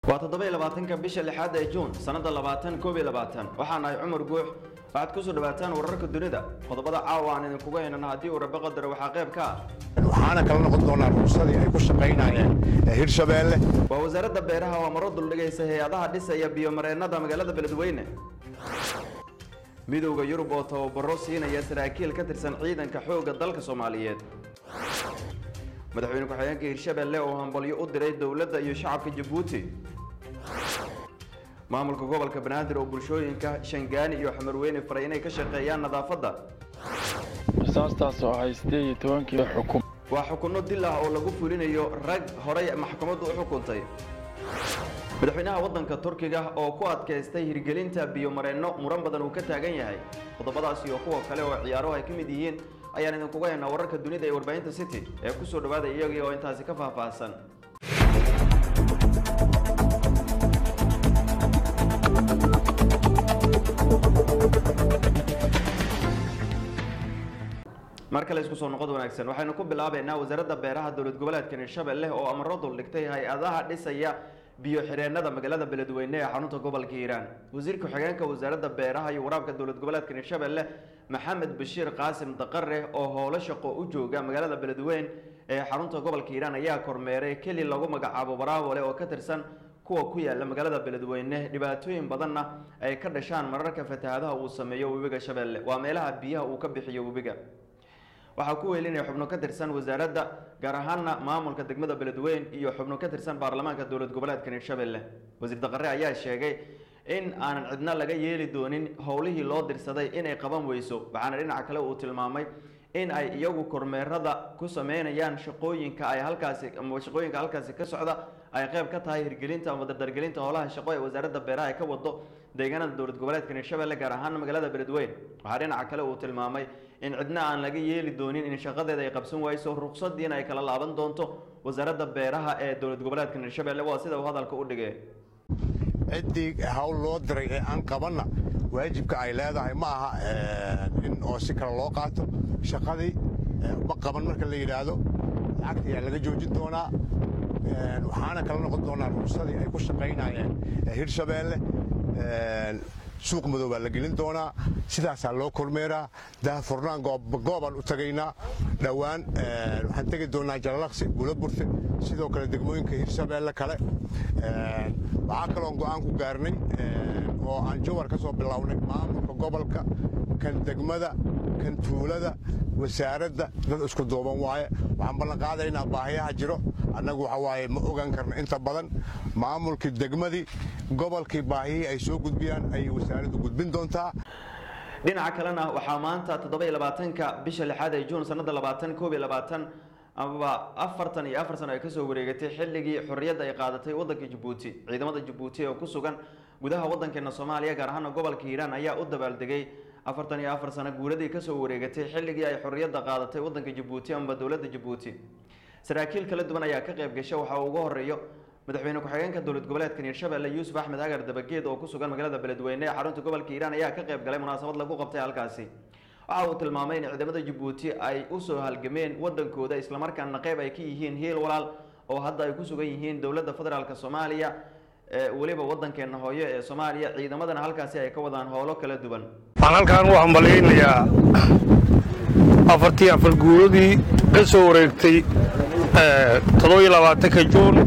waa 27 bisha 6 ee Juun sanada 2022 waxaan ahay Cumar Guux waxaad ku soo dhawaataan wararka dunida qodobada caawa aan idinkugu heynana hadii uu rabo qadar waxa qayb ka ah waxaana kala noqon doonaa ruusadii ay ku shaqeynayeen Hirshabeelle waa wasaaradda beeraha oo maro dul dhigaysa hay'adaha dhisaya biyo mareennada magaalada Beledweyne midowga Yurub oo tababaro siinaya saraakiil ka tirsan ciidanka xoogga dalka Soomaaliyeed madaxweyne ku-xigeenka Hirshabeelle oo hambalyo u diray dawladda iyo shacabka Djibouti maamulka gobolka Banaadir oo bulshooyinka Shangaani iyo Xamarweyne faray inay ka shaqeeyaan nadaafadda qisaastaas oo haystay 12 xukum waa xukunno dil ah oo lagu fulinayo rag horay maxkamaddu u xukuntay madaxweynaha waddanka Turkiga oo ku adkaystay hirgelinta biyo mareenno muran badan uu ka taagan yahay qodobadaas iyo kuwa kale oo ciyaaro ay kamid yihiin ayaan idinkugu heynaa wararka dunida ee warbaahinta City ee ku soo dhawaada iyagii oo intaasi ka faahfaahsan marka la isku soo noqod wanaagsan waxaynu ku bilaabeynaa wasaaradda beeraha dawlad goboleedka Hirshabeelle oo amaro dul dhigtay hay'adaha dhisaya biyo xireennada magaalada Beledweyne ee xarunta gobolka Hiiraan wasiirka xigeenka wasaaradda beeraha iyo waraabka dawlad goboleedka Hirshabeelle Maxamed Bashiir Qaasim Daqare oo howlo shaqo u jooga magaalada Beledweyne ee xarunta gobolka Hiiraan ayaa kormeeray keli lagu magacaabo Baraawale oo ka tirsan kuwa ku yaala magaalada Beledweyne dhibaatooyin badanna ay ka dhashaan mararka fatahaadaha uu sameeyo webiga Shabeelle waa meelaha biyaha uu ka bixiyo webiga waxa ku weelinaya xubno ka tirsan wasaaradda gaar ahaan maamulka degmada Beledweyne iyo xubno ka tirsan baarlamaanka dawlad goboleedka Hirshabeelle wasiir Daqare ayaa sheegay in aanan cidna laga yeeli doonin howlihii loo dirsaday inay qaban weyso waxaana dhinaca kale uu tilmaamay in ay iyagu kormeerada ku sameynayaan shaqooyinka halkaasi ka socda ay qayb ka tahay hirgelinta ama dardargelinta howlaha shaqo ee wasaaradda beeraha ka wado deegaanada dawlad goboleedka Hirshabeelle gaar ahaan magaalada Beledweyne waxa dhinaca kale uu tilmaamay in cidna aan laga yeeli doonin in shaqadeeda ay qabsan wayso ruqsadiina ay kala laaban doonto wasaaradda beeraha ee dawlad goboleedka Hirshabeelle waa sida uu hadalka u dhigay cidii hawl loo diray ee aan qabanna waajibka ay leedahay ma aha in oo si kala loo qaato shaqadii ma qaban marka la yiraahdo lacagta ayaa laga joojin doonaa waxaana kala noqon doonaa ruusadii ay ku shaqeynayeen Hirshabeelle suuq madow baa la gelin doonaa sidaasaa loo kormeeraa daahfurnaan goobaan u tagaynaa dhowaan waxaan tegi doonaa Jalalaqsi Buulaburte sidoo kale degmooyinka Hirshabeelle kale waxaa kaloo go'aan ku gaarnay oo aan jawar ka soo bilownay maamulka gobolka kan degmada kan tuulada wasaaradda dad isku duuban waaye waxaan ballan qaadaynaa baahiyaha jiro annagu waxa waaye ma ogaan karno inta badan maamulkii degmadii gobolkii baahiyihii ay soo gudbiyaan ay wasaaraddu gudbin doontaa dhinaca kalena waxaa maanta 27ka bisha 6 ee Juun sanada 2022 ama 44 sano ay ka soo wareegatay xilligii xorriyadda ay qaadatay waddanka Djibouti ciidamada Djibouti oo ku sugan gudaha waddankeena Soomaaliya gaar ahaan gobolka Hiiraan ayaa u dabaaldegay 44 sano guuradii ka soo wareegatay xilligii ay xorriyadda qaadatay waddanka Djibouti ama dawladda Djibouti saraakiil kala duwan ayaa ka qayb gashay waxa uu ugu horeeyo madaxweyne ku-xigeenka dawlad goboleedka Hirshabeelle Yuusuf Axmed Agar Dabageed oo ku sugan magaalada Beledweyne ee xarunta gobolka Hiiraan ayaa ka qayb galay munaasabad lagu qabtay halkaasi waxa uu tilmaamay in ciidamada Djibouti ay u soo halgameen waddankooda isla markaana qayb ay ka yihiin heel walaal oo hadda ay ku sugan yihiin dawladda federaalka Soomaaliya waliba waddankeena hooyo ee Soomaaliya ciidamadana halkaasi ay ka wadaan howlo kala duwan waxaan halkaan u hambaleynayaa afar guuradii ka soo wareegtay 27 Juun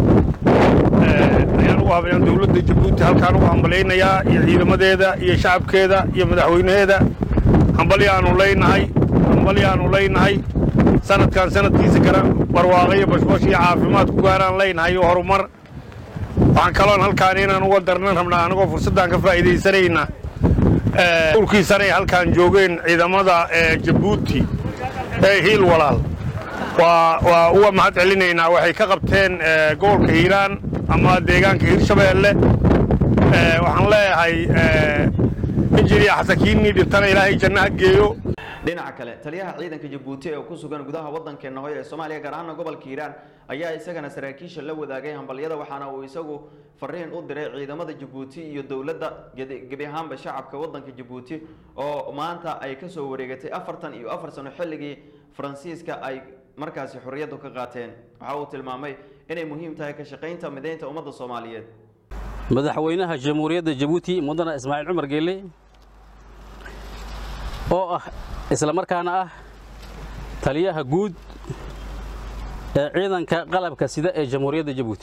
ayaan ugu habayaan dawladda Djibouti halkaan ugu hambaleynayaa iyo ciidamadeeda iyo shacabkeeda iyo madaxweynaheeda hambalyaanu leenahay sanadkan sanadkiisa kale barwaaqo bashbash iyo caafimaad ku gaaraan leenahay iyo horumar waxaan kaloon halkaan inaan uga darnan rabnaa anagoo fursaddan ka faa'iidaysanayna dhulkii sare halkaan joogeen ciidamada Djibouti ee hiil walaal waa uga mahad celinaynaa waxay ka qabteen gobolka Hiiraan ama deegaanka Hirshabeelle waxaan leeyahay injineer xasakiini dhintana ilaahay jannaha geeyo dhinaca kale taliyaha ciidanka Djibouti ee ku sugan gudaha waddankeena hooyo ee Soomaaliya gaar ahaan gobolka Hiiraan ayaa isagana saraakiisha la wadaagay hambalyada waxaana uu isagu fariin u diray ciidamada Djibouti iyo dawladda gabi ahaanba shacabka waddanka Djibouti oo maanta ay ka soo wareegatay 44 sano xilligii Faransiiska ay markaasi xorriyadu ka qaateen waxa uu tilmaamay inay muhiim tahay ka shaqaynta mideynta ummadda Soomaaliyeed. madaxweynaha jamhuuriyadda Jabuuti mudane Ismaaciil Cumar Geelle oo ah isla markaana ah taliyaha guud ee ciidanka qalabka sida ee jamhuuriyadda Jabuuti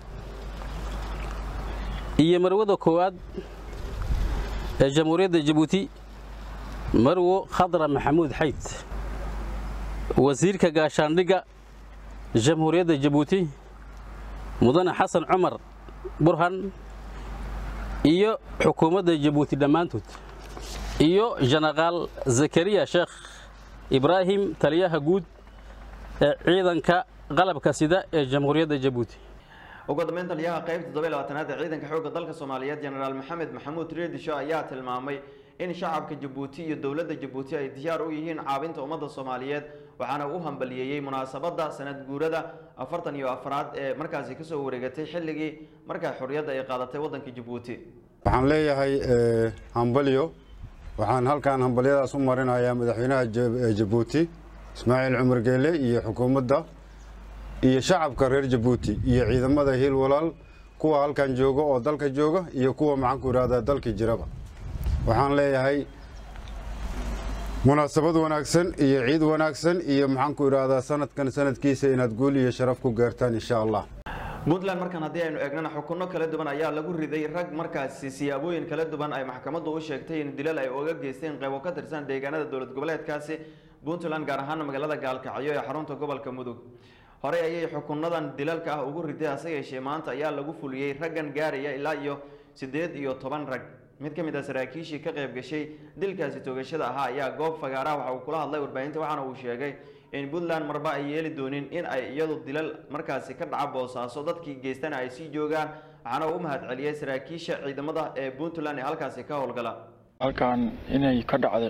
iyo marwada koowaad ee jamhuuriyadda Jabuuti marwo Khadra Maxamuud Xayd wasiirka gaashaandhigga jamhuuriyadda Jabuuti mudane Xasan Cumar Burhan iyo xukuumadda Jabuuti dhammaantood iyo General Zakariya Sheekh Ibrahim taliyaha guud ee ciidanka qalabka sida ee jamhuuriyadda Jabuuti. ugu dambeyn taliyaha qaybta 27aad ee ciidanka xoogga dalka Soomaaliyeed General Maxamed Maxamuud Reedisho ayaa tilmaamay in shacabka Jabuuti iyo dawladda Jabuuti ay diyaar u yihiin caawinta ummadda Soomaaliyeed waxaana uu hambalyeeyay munaasabadda sanad guurada 44aad ee markaasi ka soo wareegatay xilligii markaa xorriyadda ay qaadatay waddanka Jabuuti. waxaan leeyahay hambalyo waxaan halkaan hambalyadaas u marinayaa madaxweynaha Jabuuti Ismaaciil Cumar Geelle iyo xukuumadda iyo shacabka reer Jabuuti iyo ciidamada hiil walaal kuwa halkaan jooga oo dalka jooga iyo kuwa maxaan ku raada dalka jiraba waxaan leeyahay munaasabad wanaagsan iyo ciid wanaagsan iyo maxaan ku raada sanadkan sanadkiisa inaad guul iyo sharaf ku gaartaan insha Allah. Puntland markan haddii aynu eegnana xukunno kala duwan ayaa lagu riday rag markaasi siyaabooyin kala duwan ay maxkamaddu u sheegtay in dilal ay uga geysteen qaybo ka tirsan deegaanada dowlad goboleedkaasi Puntland gaar ahaan magaalada Gaalkacyo ee xarunta gobolka Mudug. Hore ayay xukunnadan dilalka ah ugu riday ase yeeshee maanta ayaa lagu fuliyay raggan gaaraya ilaa iyo 18 rag. mid ka mid ah saraakiishii ka qayb gashay dilkaasi toogashada ahaa ayaa goob fagaara waxa uu kula hadlay warbaahinta waxaana uu sheegay in Puntland marba ay yeeli doonin in ay iyadu dilal markaasi ka dhaca Boosaaso dadkii geystana ay sii joogaan waxaana uu mahad celiyay saraakiisha ciidamada ee Puntland ee halkaasi ka howlgala halkaan inay ka dhacday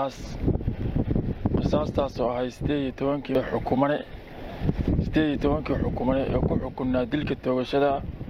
qisaastaas oo ahay 18 xukumane ee ku xukunaa dilka toogashada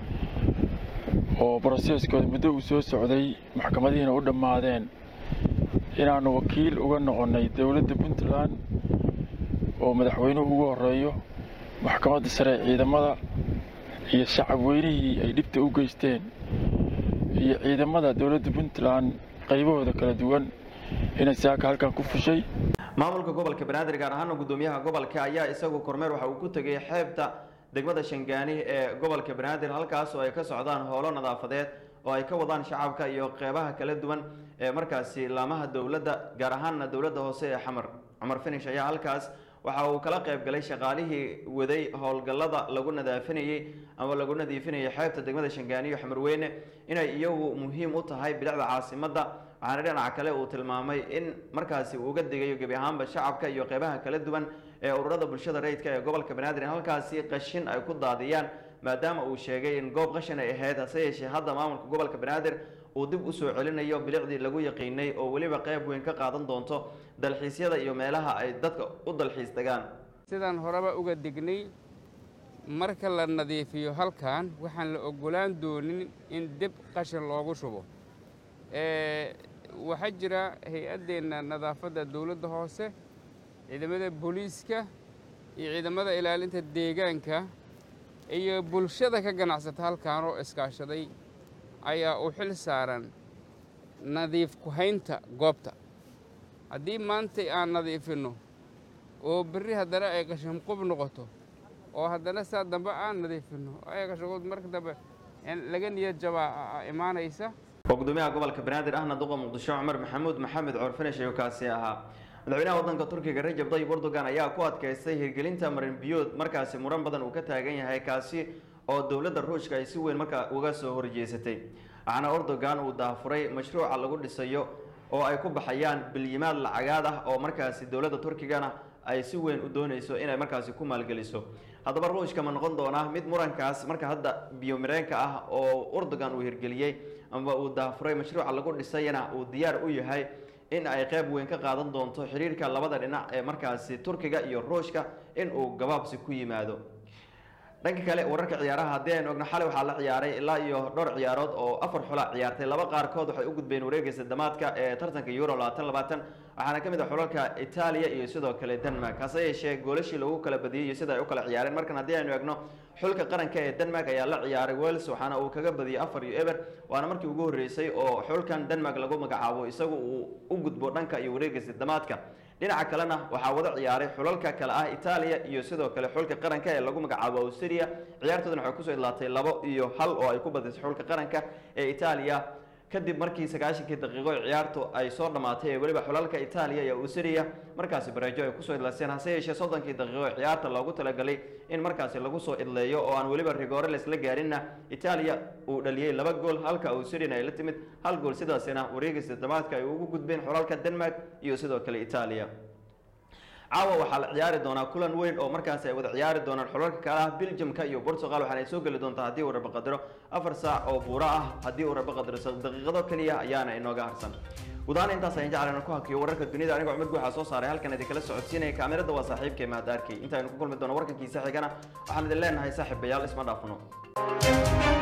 oo processkooda muddo uu soo socday maxkamadihiina u dhammaadeen inaanu wakiil uga noqonay dawladda Puntland oo madaxweynuhu ugu horeeyo maxkamadda sare ciidamada iyo shacab weynihii ay dhibta u geysteen iyo ciidamada dawladda Puntland qaybahooda kala duwan inay saaka halkan ku fushay. maamulka gobolka Banaadir gaar ahaan gudoomiyaha gobolka ayaa isagu kormeer waxa uu ku tagay xeebta degmada Shangaani ee gobolka Banaadir halkaas oo ay ka socdaan howlo nadaafadeed oo ay ka wadaan shacabka iyo qeybaha kala duwan ee markaasi laamaha dawladda gaar ahaan dawladda hoose ee Xamar Finish ayaa halkaas waxa uu kala qayb galay shaqaalihii waday howlgallada lagu nadiifinayay xeebta degmada Shangaani iyo Xamar Weyne inay iyagu muhiim u tahay bilicda caasimadda waxaana dhinaca kale uu tilmaamay in markaasi uu uga digayo gabi ahaanba shacabka iyo qeybaha kala duwan ee ururada bulshada rayidka ee gobolka Banaadir halkaasi qashin ay ku daadiyaan maadaama uu sheegay in goob qashin ay ahayd hase yeeshee hadda maamulka gobolka Banaadir uu dib u soo celinayo bilicdii lagu yaqiinay oo waliba qayb weyn ka qaadan doonto dalxiisyada iyo meelaha ay dadka u dalxiis tagaan. sidaan horeba uga dignay marka la nadiifiyo halkan waxaan la ogolaan doonin in dib qashin loogu shubo waxaa jira hay-addeena nadaafadda dawladda hoose ciidamada booliiska iyo ciidamada ilaalinta deegaanka iyo bulshada ka ganacsata halkan oo iskaashaday ayaa u xil saaran nadiif ku haynta goobta haddii maanta aan nadiifino oo berri haddana ay qashin qub noqoto oo haddana saa dambe aan nadiifino ay qashin marka dambe laga niyad jabaa imaanaysa gudoomiyaha gobolka Banaadir ahna duqa Muqdisho Cumar Maxamed Curfinish iyo kaasi ahaa madaxweynaha waddanka Turkiga Recep Tayyip Erdogan ayaa ku adkaystay hirgelinta marin biyood markaasi muran badan uu ka taagan yahay kaasi oo dawladda Ruushka ay si weyn markaa uga soo horjeesatay waxaana Erdogan uu daafuray mashruuca lagu dhisayo oo ay ku baxayaan bilyimaad lacagaad ah oo markaasi dawladda Turkigana ay si weyn u doonayso inay markaasi ku maalgeliso haddaba Ruushka ma noqon doona mid murankaas marka hadda biyo mireenka ah oo Erdogan uu hirgeliyay ama uu daafuray mashruuca lagu dhisayna uu diyaar u yahay in ay qayb weyn ka qaadan doonto xiriirka labada dhinac ee markaasi Turkiga iyo Ruushka in uu gabaabsi ku yimaado dhanka kale wararka ciyaaraha haddii aynu ogno xalay waxaa la ciyaaray ilaa iyo dhowr ciyaarood oo 4 xula ciyaartay laba qaarkood waxay u gudbeen wareegaysa damaadka ee tartanka Euro 2020 waxaana kamid ah xulalka Italia iyo sidoo kale Denmark hase yeeshee goolashii lagu kala badiyay iyo sida ay u kala ciyaareen markan haddii aynu egno xulka qaranka ee Denmark ayaa la ciyaaray Wales waxaana uu kaga badiyay 4-0 waana markii ugu horeysay oo xulkan Denmark lagu magacaabo isagu uu u gudbo dhanka iyo wareegaysa damaadka dhinaca kalena waxaa wada ciyaaray xulalka kale ah Italia iyo sidoo kale xulka qaranka ee lagu magacaabo Austria ciyaartoodana waxay ku soo idlaatay 2-1 oo ay ku badisay xulka qaranka ee Italia kadib markii 90 daqiiqo ciyaartu ay soo dhamaatay ee waliba xulalka Italia iyo Austria markaasi bareejo ay ku soo idlaaseen hase yeeshee 30 daqiiqo ciyaarta loogu talagalay in markaasi lagu soo idleeyo oo aan waliba rigore la gaarinna Italia uu dhaliyay 2 gool halka Austria ay la timid 1 gool sidaasina wareegaysa damaadka ay ugu gudbeen xulalka Denmark iyo sidoo kale Italia caawa waxaa la ciyaari doonaa kulan weyn oo markaas ay wada ciyaari doonaan xulalka kale ah Belgium-ka iyo Portugal waxaana ay soo gali doontaa haddii uu rabo qadaro 4 saac oo buura ah haddii uu rabo qadaro daqiiqado kaliya ayaana inooga harsan gudahaan intaas ayaan jeclaan ku hakiyo wararka dunida aniga Cumar Guuxa soo saaray halkan idin kala socodsiinaya kaamirada waa saaxiibkay Mahad Arkay inta aynu ku kulmi doono warkankiisa xigana waxaan idin leenahay saaxiibayaal isma dhaafno